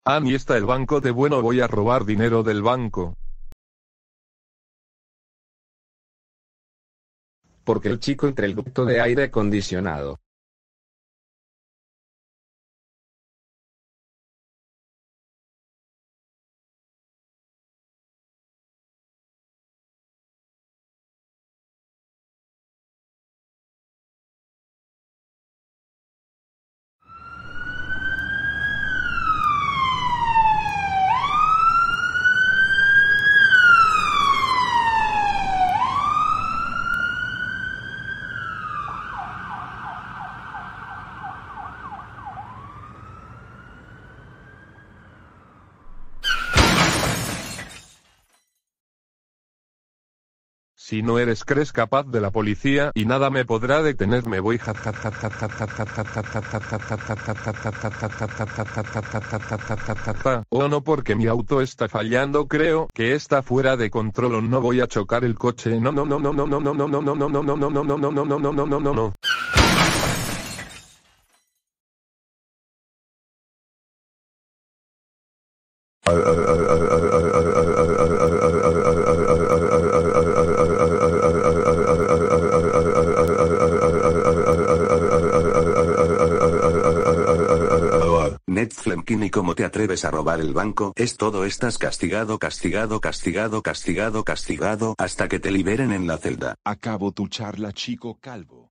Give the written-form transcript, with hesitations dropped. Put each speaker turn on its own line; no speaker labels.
Ni está el banco de bueno, voy a robar dinero del banco.
Porque el chico entre el ducto de aire acondicionado.
Si no eres crees capaz de la policía y nada me podrá detener, me voy no, porque mi auto está fallando, creo que está fuera de control o no voy a chocar el coche. No.
Netflemkin, ¿y cómo te atreves a robar el banco? Es todo, estás castigado, hasta que te liberen en la celda.
Acabo tu charla, chico calvo.